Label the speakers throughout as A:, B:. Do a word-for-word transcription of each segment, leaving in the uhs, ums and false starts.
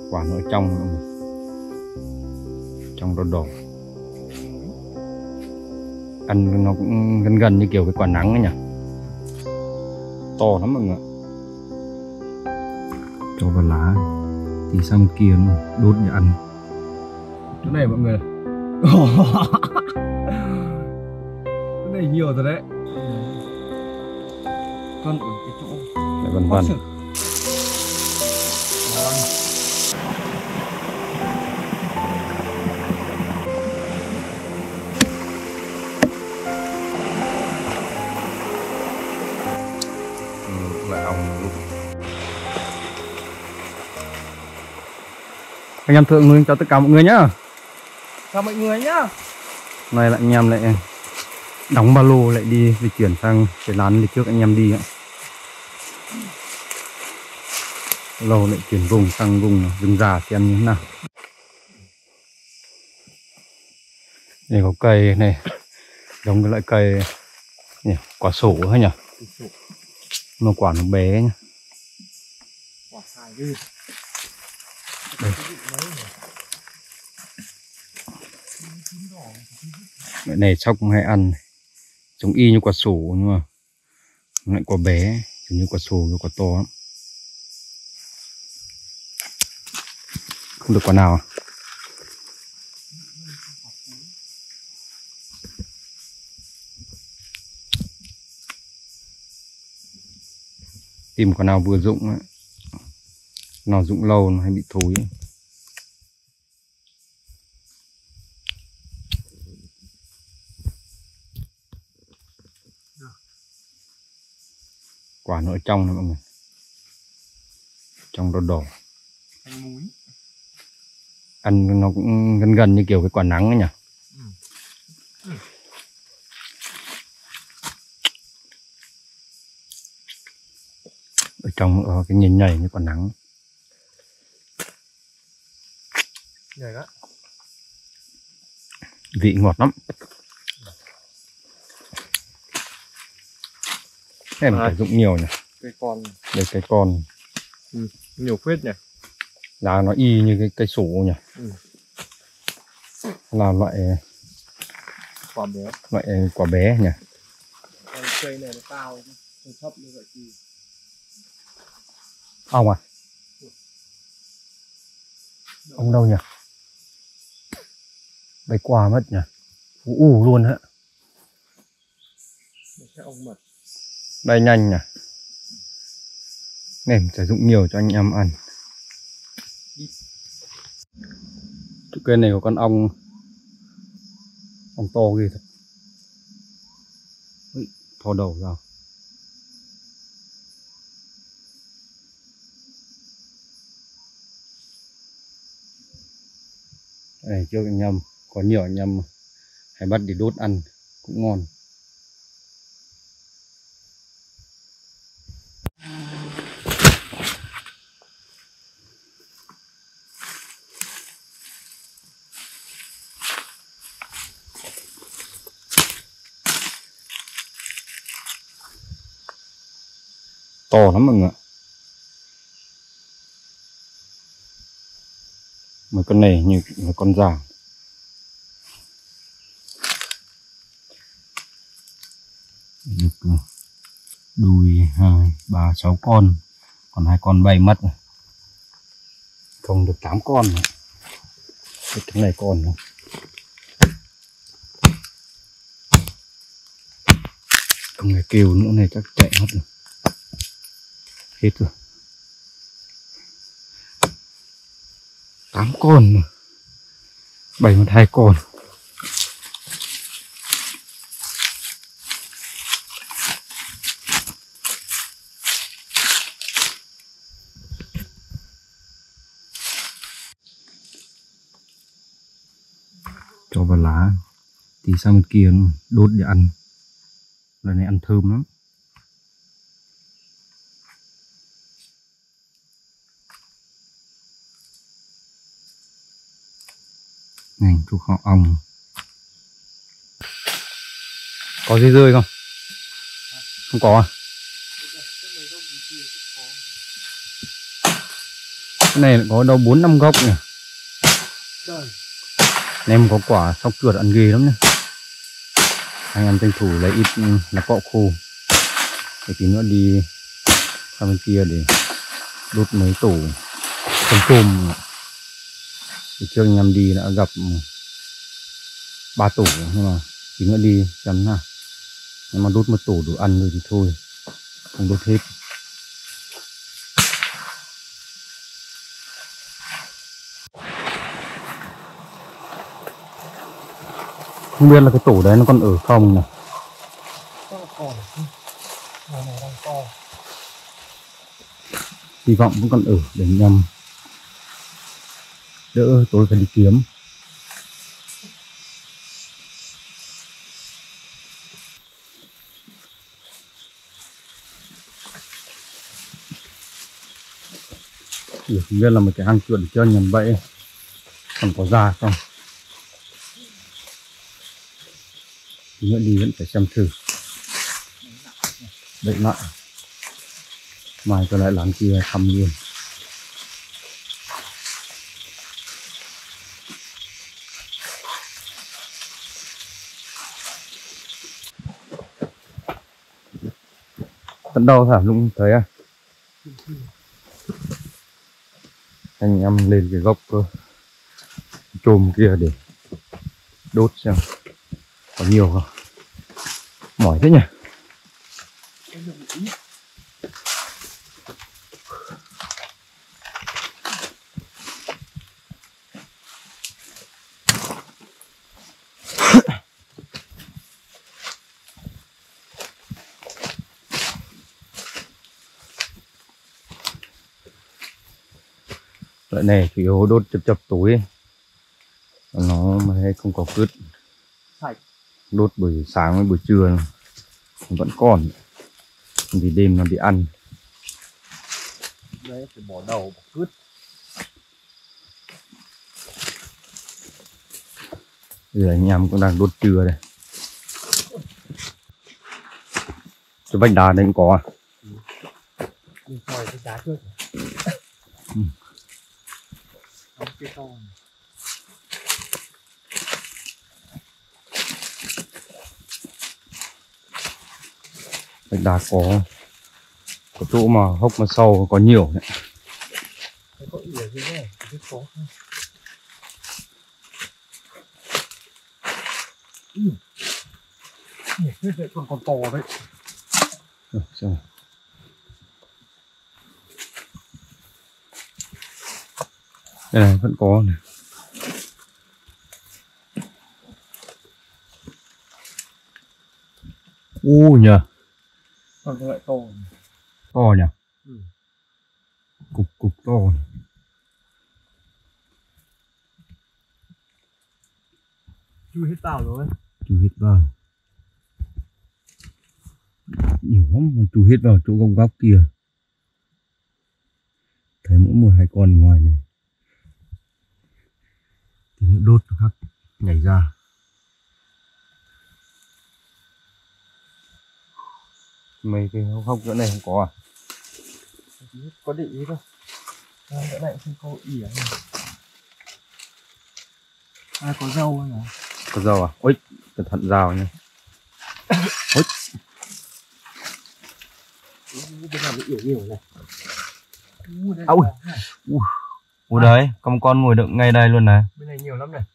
A: Quả nó ở trong trong đỏ đỏ, ăn nó cũng gần gần như kiểu cái quả nắng ấy nhỉ, to lắm mọi người. Cho vào lá thì sang kia nó đốt để ăn. Chỗ này mọi người cái này nhiều rồi đấy.
B: Con ở cái chỗ
A: Lại vần vần. Lại ong lúc. Anh em thượng nuôi cho tất cả mọi người nhá.
B: chào mọi người nhá.
A: Nay lại anh em lại đóng ba lô lại đi di chuyển sang cái lán đi trước anh em đi ạ. Lâu lại chuyển vùng sang vùng rừng già xem như thế nào. Đây có cây này, giống cái loại cây nhỉ, quả sổ hay nhỉ, mà quả nó bé nhỉ.
B: Quả xài ghê.
A: Đây. Loại này sau cũng hay ăn, giống y như quả sổ nhưng mà lại quả bé, như quả sổ như quả to lắm. Không được quả nào à? Tìm quả nào vừa rụng ấy. Nào rụng lâu nó hay bị thối ấy. Quả nó ở trong này mọi người, trong đỏ đỏ, ăn nó cũng gần gần như kiểu cái quả nắng ấy nhỉ.
B: Ừ. Ừ.
A: Ở trong có cái nhìn nhảy như quả nắng.
B: Nhảy đó.
A: Vị ngọt lắm. Cái này phải dụng nhiều nhỉ.
B: Cây con.
A: Đây cái con.
B: Ừ. Nhiều phết nhỉ.
A: Lá nó y như cái cây sổ nhỉ.
B: Ừ.
A: Là loại
B: quả bé.
A: Loại quả bé nhỉ.
B: Cây này nó cao, nó thấp như vậy thì.
A: Ong à? Ong đâu nhỉ? Bay qua mất nhỉ? Ú ù luôn hả?
B: Cái ong mật.
A: Bay nhanh nhỉ? Nên sử dụng nhiều cho anh em ăn. Chỗ cây này có con ong ong to ghê thật. Ui, thò đầu ra. Đây trước anh em có nhiều anh em hay bắt để đốt ăn cũng ngon. To lắm mọi người. Mấy con này như là con già. Được đùi hai ba sáu con, còn hai con bay mất rồi. Không được tám con rồi. Cái này còn không? Không người kêu nữa này chắc chạy mất rồi. Hết rồi. Tám con mà. Bảy mất hai con. Cho vào lá thì sang bên kia nó đốt để ăn. Lần này ăn thơm lắm. Này chú họ ong. Có gì rơi không? Không có à? Cái này có đâu bốn năm gốc nhỉ.
B: Trời.
A: Nem có quả sóc chuột ăn ghê lắm nhá. Anh em tranh thủ lấy ít lá cọ khô để tí nữa đi sang bên kia để đốt mấy tổ con tôm. Thì trước anh em đi đã gặp ba tổ, nhưng mà tí nữa đi xem nào. Nhưng mà đốt một tổ đủ ăn rồi thì thôi, không đốt hết. Không biết là cái tổ đấy nó còn ở không nhỉ?
B: Còn này này đang to.
A: Hy vọng vẫn còn ở để nhầm đỡ tối phải đi kiếm. Chỉ không biết là một cái hang chuột cho nhầm bẫy còn có ra không. Tí nữa đi vẫn phải xem thử. Đậy lại. Mai tôi lại làm kia thăm luôn. Tận đâu hả? Lúc thấy à? Anh em lên cái gốc cơ chôm kia để đốt xem có nhiều không. Mỏi thế nhỉ. Loại này chủ yếu đốt chập chập tối ấy. Nó mà hay không có cứt. Đốt buổi sáng với buổi trưa vẫn còn, thì đêm nó đi ăn.
B: Đấy phải bỏ đầu bỏ cứt.
A: Giờ anh em cũng đang đốt trưa đây. Cái vách đá đấy cũng có à?
B: Mình soi cái đá trước.
A: Ừ.
B: Đóng cái con.
A: Vách đá có có chỗ mà hốc mà sâu có nhiều đấy.
B: Cái có ỉa gì này, cái có không? Ừ. Thế lại còn còn to đấy.
A: Ừ, xem. Đây này vẫn có này. U nhờ.
B: Còn lại to.
A: To nhỉ?
B: Ừ.
A: Cục cục to này.
B: Chui hết vào rồi.
A: Chui hết vào. Nhiều lắm mà chui hết vào chỗ góc góc kia. Thấy mỗi một hai con ngoài này. Thì nó đốt nó khác nhảy ra. Mấy cái hốc chỗ này không có à?
B: Có định ý đâu. À, chỗ này không có ỉa này. À, có dâu nữa.
A: Có dầu à? Ôi, cẩn thận rào nha. Ôi.
B: Bên này ỉa nhiều này.
A: Ôi. Ui. Ui đấy, có một con ngồi đựng ngay đây luôn này.
B: Bên này nhiều lắm này.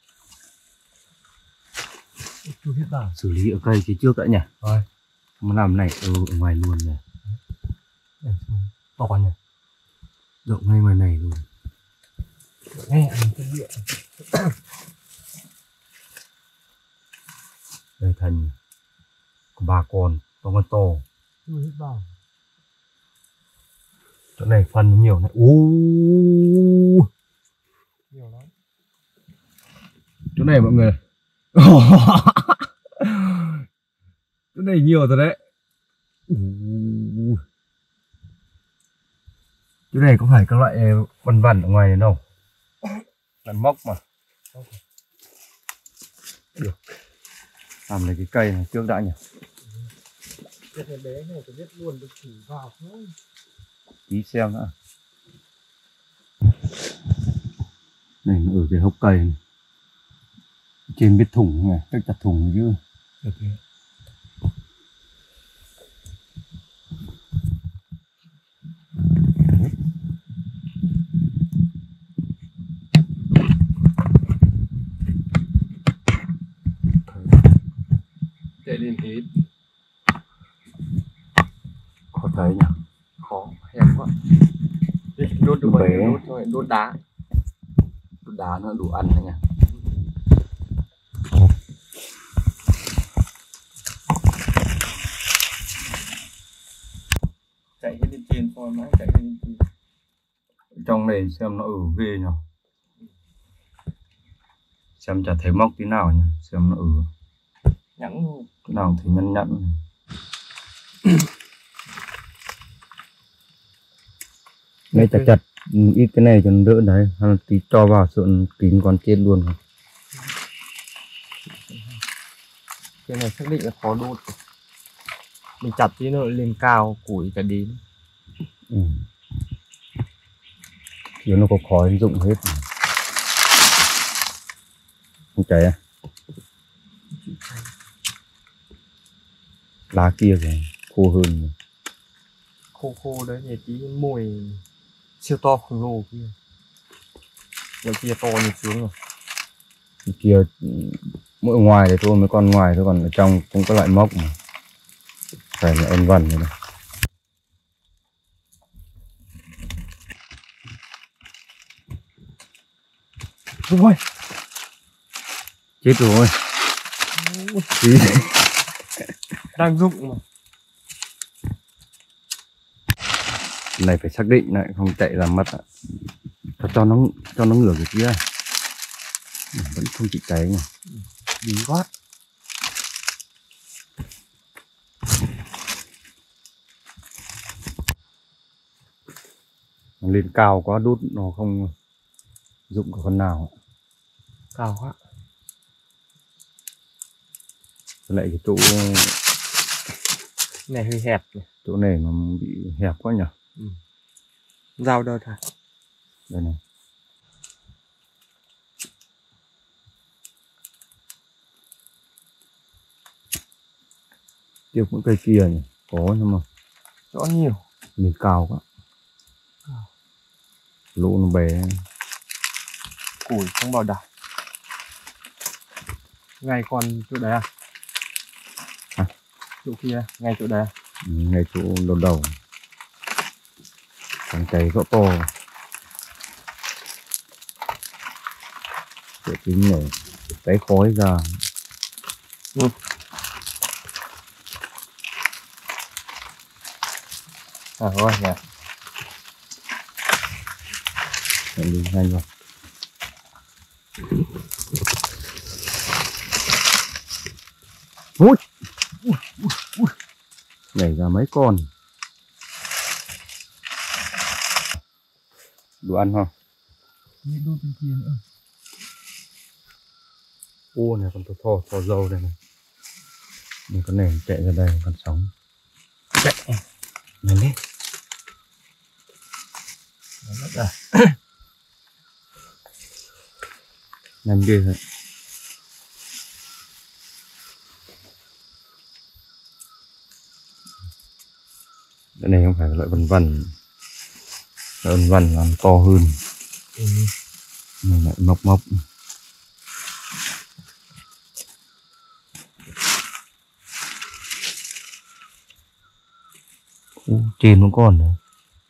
B: Chui hết vào.
A: Xử lý ở cây phía trước đã nhỉ?
B: Rồi.
A: Muốn làm này ở ngoài luôn này.
B: Đây, to nhỉ.
A: Rộng ngay ngoài này luôn.
B: Nghe ăn cái địa.
A: Đây thành có ba con, có con to.
B: Chui hết vào.
A: Chỗ này phân nhiều này. Uuuu.
B: Nhiều lắm.
A: Chỗ này mọi người. Chỗ này nhiều rồi đấy. Uuuu. Chỗ này có phải các loại vằn vằn ở ngoài này đâu. Vằn mốc mà. Được. Làm lấy cái cây này trước đã nhỉ.
B: Cái này bé này tôi biết luôn được thử vào thôi.
A: Tí xem nữa. Này nó ở cái hốc cây này. Trên biết thủng này, cách chặt thủng chứ.
B: Okay. Chạy lên hết.
A: Khó thấy nhỉ?
B: Khó, hẹp quá. Đi, đốt được bao nhiêu đốt thôi, đốt đá.
A: Đốt đá nó đủ ăn đấy nhỉ?
B: Chạy hết lên trên thôi, mãi chạy lên trên.
A: Trong này xem nó ở ghê nhỉ? Xem chả thấy móc tí nào nhỉ? Xem nó ở
B: Nhẵn luôn.
A: cái nào thì nhăn nhẵn. Đây chặt chặt ít cái này cho nó đỡ đấy, hay là tí cho vào sườn kín con trên luôn rồi.
B: Cái này xác định là khó đốt. Mình chặt tí nó lên cao, củi cả đến.
A: Ừ. Chứ nó có khói rụng hết. Không cháy à? Lá kia rồi, khô hơn rồi.
B: Khô khô đấy, thì tí mùi siêu to khổng lồ kia. Cái kia to như xuống rồi.
A: Cái kia mỗi ngoài đấy thôi, mấy con ngoài thôi, còn ở trong cũng có loại mốc mà. Phải là ân vần rồi này.
B: Rồi.
A: Chết rồi. Tí.
B: Đang rụng mà.
A: Này phải xác định lại, không chạy làm mất ạ. Cho, cho nó cho nó ngửa cái kia. Vẫn không chịu cháy nhỉ.
B: Bí quá.
A: Nó lên cao quá đốt nó không dụng có con nào.
B: Cao quá.
A: Lại cái chỗ
B: Này hơi hẹp này.
A: chỗ này nó bị hẹp quá nhỉ.
B: Ừ. Dao đâu thà.
A: Đây này. Tiếp những cây kia nhỉ, có nhưng mà
B: Rõ nhiều.
A: lên cao quá. Lỗ nó bé.
B: Củi không bảo đảm. Ngay còn chỗ đấy à?
A: À?
B: Chỗ kia, ngay chỗ đấy à?
A: Ừ, ngay chỗ đầu đầu. Càng cháy rõ to. Để tính này cái khói ra.
B: Ừ. À rồi nè.
A: Mình đi nhanh rồi. Ui. Ui, ui, ui. Nhảy ra mấy con. Đồ ăn không?
B: Đi đốt bên kia nữa.
A: Ô này còn thò thò dâu đây này. Mình con này chạy ra đây con sóng.
B: Chạy.
A: Nhanh lên.
B: À.
A: Nhanh ghê thôi. Cái này không phải là loại vân vân. Loại vân vân là to hơn.
B: Ừ.
A: Nhưng lại mốc mốc. Ô, trên vẫn còn nữa.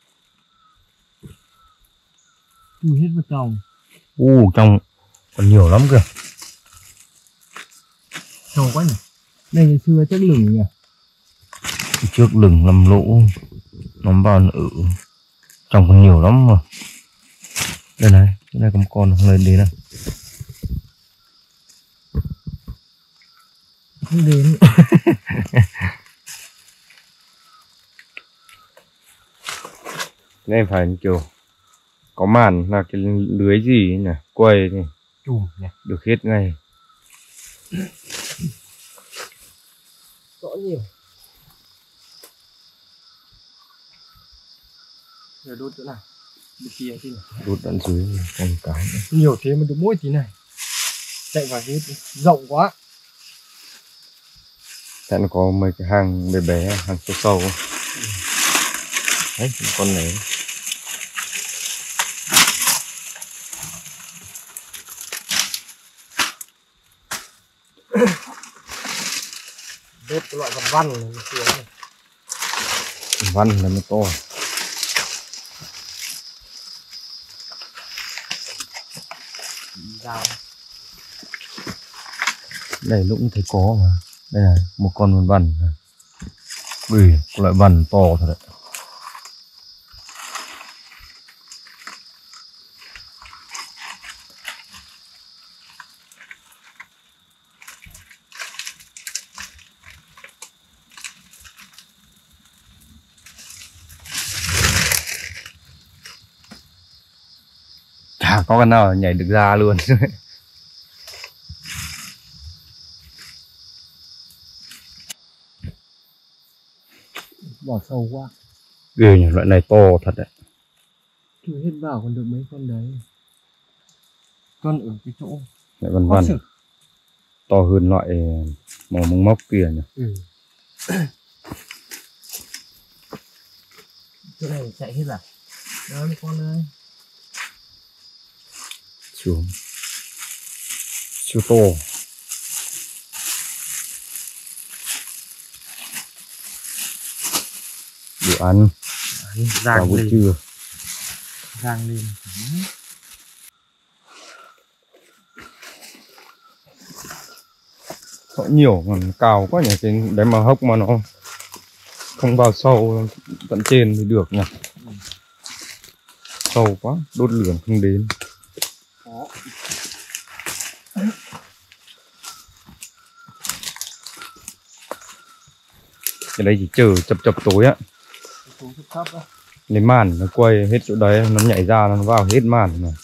B: Chui hết vào trong.
A: Ô, trong còn nhiều lắm kìa.
B: Sâu quá nhỉ. Đây ngày xưa chắc lửng nhỉ.
A: Trước lửng làm lỗ. Nó vào ở trong còn nhiều lắm mà. Đây này, cái này có một con không lên đến nào.
B: Không đến.
A: Nên phải kiểu có màn là cái lưới gì nhỉ, quay này
B: Chùm nhỉ.
A: được hết ngay.
B: Rõ nhiều. Rồi đốt chỗ nào? bên kia chứ
A: đốt đoạn dưới còn cái nữa.
B: nhiều thế mà được mỗi tí này chạy vào hết rộng quá.
A: Tại nó có mấy cái hang bé bé hàng sâu sâu ừ. Đấy con này
B: đốt cái loại vật văn này xuống này.
A: Văn là nó to.
B: Dao.
A: Đây lúc cũng thấy có mà. Đây là một con văn văn. Ui, loại văn to thật đấy. Chả có con nào nhảy được ra luôn.
B: Bỏ sâu quá.
A: Ghê nhỉ, loại này to thật đấy.
B: Chưa hết vào còn được mấy con đấy. Con ở cái chỗ
A: Loại văn văn to hơn loại màu mông móc kia nhỉ.
B: Ừ. Chỗ này chạy hết à? Đó mấy con ơi.
A: Xuống siêu to. Đồ ăn
B: vào buổi
A: trưa
B: rang lên.
A: có nhiều còn cao quá nhỉ, cái đấy mà hốc mà nó không vào sâu tận trên thì được nhỉ. Ừ. Sâu quá đốt lửa không đến.
B: Đó.
A: Cái đây chỉ chờ chập chập tối á, lấy màn nó quay hết chỗ đấy, nó nhảy ra nó vào hết màn này.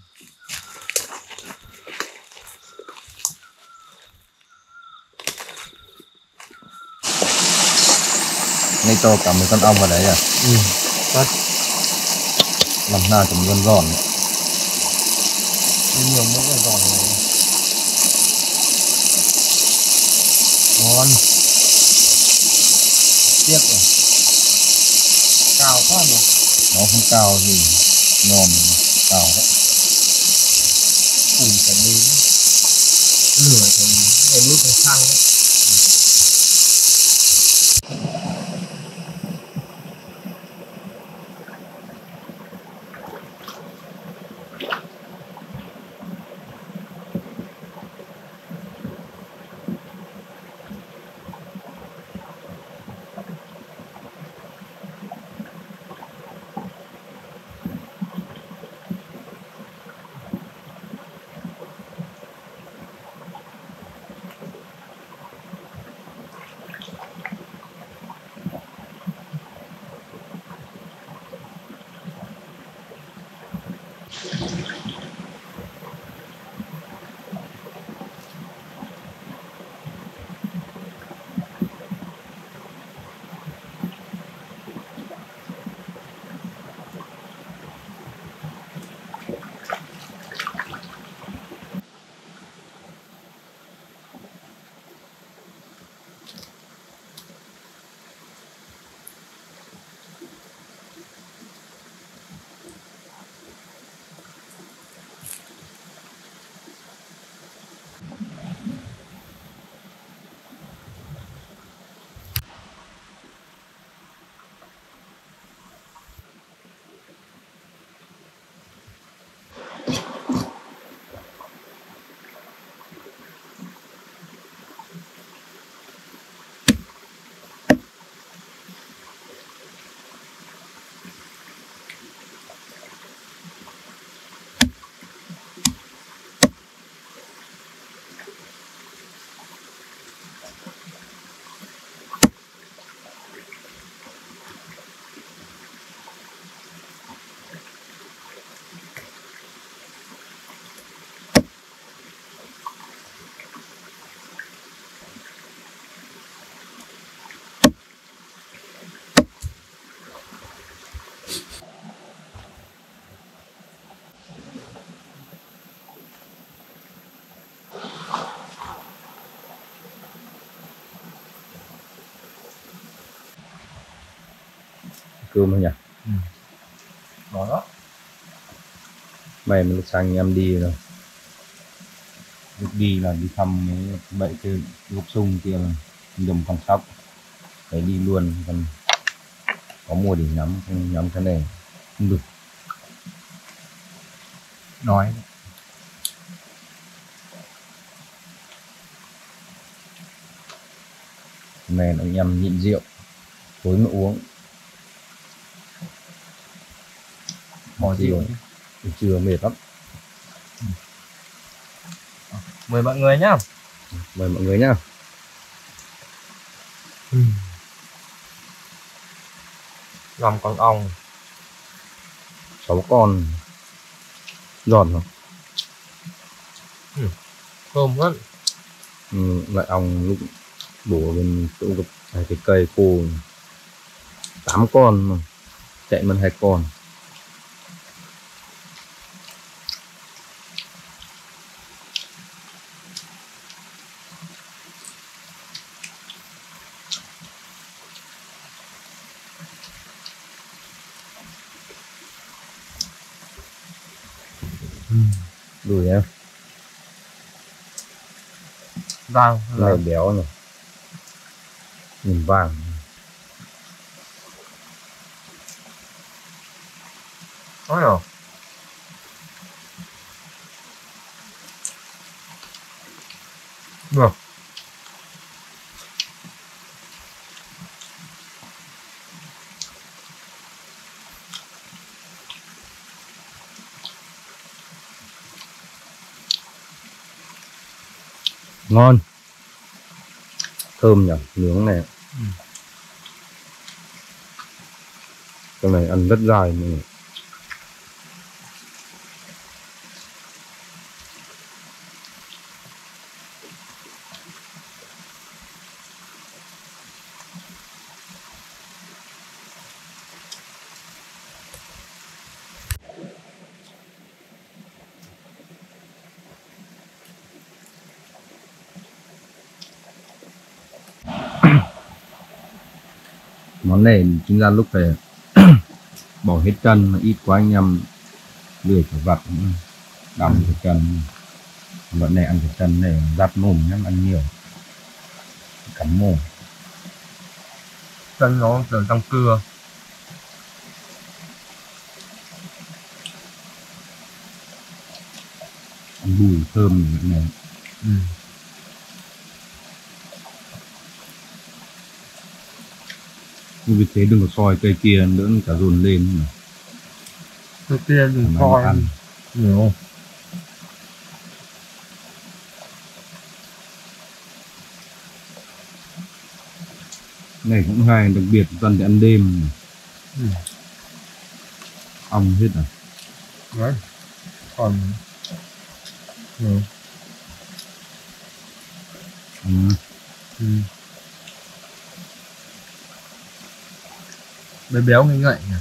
A: Ngay to cả mấy con ong vào đấy à?
B: Ừ. Tất.
A: Làm nào chấm con giòn.
B: Nhiều mỗi con giòn này. Ngon. Tiếc rồi. Cao quá rồi.
A: Nó không cao gì, ngon cao đấy.
B: Ủi phải đến lửa thì để lúc phải xăng đấy.
A: cơm thôi nhỉ.
B: Ừ. Đó đó.
A: Mày mới sang em đi rồi. Lúc đi là đi thăm mấy bậy cái gốc sung kia là dùm con sóc. Phải đi luôn, còn có mua để nhắm, không nhắm cái này không được.
B: Nói.
A: Này anh em nhịn rượu, tối mới uống.
B: Bỏ rượu chứ.
A: Buổi trưa mệt lắm.
B: Mời mọi người nhá.
A: Mời mọi người nhá.
B: Ừ. Làm con ong.
A: Sáu con. Giòn không?
B: Ừ. Thơm lắm.
A: Ừ, lại ong lúc bổ bên chỗ gặp hai cái cây khô. Tám con mà chạy mất hai con.
B: Ừ.
A: Đùi em.
B: Vàng.
A: Này béo này. Nhìn vàng.
B: Nói rồi. Được.
A: Ngon. Thơm nhỉ, nướng này.
B: Ừ.
A: Cái này ăn rất dài này. Món này chính ra lúc phải bỏ hết chân, ít quá anh em lười phải vặt đầm
B: Ừ.
A: cái chân. Loại này ăn cái chân này giáp mồm nhá, ăn nhiều cắn mồm.
B: Chân nó kiểu răng cưa.
A: Ăn bùi thơm như này.
B: Ừ.
A: Nhưng vì thế đừng có soi cây kia nữa cả dồn lên.
B: Cái kia đừng
A: Mà
B: coi
A: ăn.
B: nhiều không?
A: Này cũng hay, đặc biệt toàn để ăn đêm.
B: Ừ.
A: Ong hết à?
B: Đấy. Còn ừ.
A: Ừ.
B: Ừ. Béo béo ngậy ngậy nhỉ.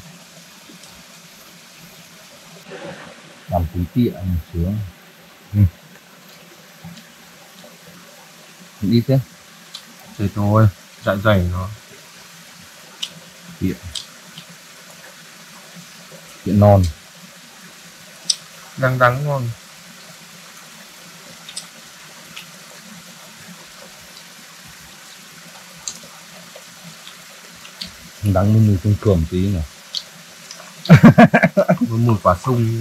A: Làm tí tịa một sướng. Ừ. Đi thế.
B: Thế thôi, dạ dày nó.
A: Tịa. Tịa non.
B: Đắng đắng ngon.
A: Đắng với mùi tương cường tí nhỉ.
B: Với mùi quả sung.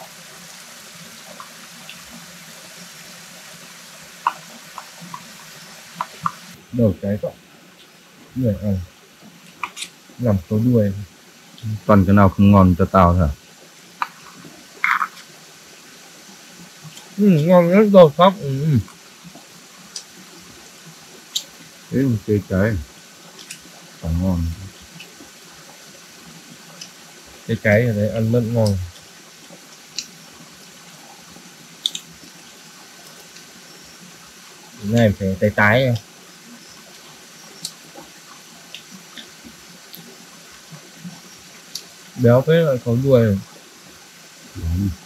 A: Đầu cái đó.
B: Người ăn. Làm có đuôi.
A: Toàn cái nào không ngon cho tao hả?
B: Ừ, ngon rất rồi khóc. Ừ.
A: Thế mà chơi cái còn ngon.
B: Cái cái ở đấy ăn rất ngon. Cái này phải tái tái em. Béo phết lại có đuôi.
A: Đúng.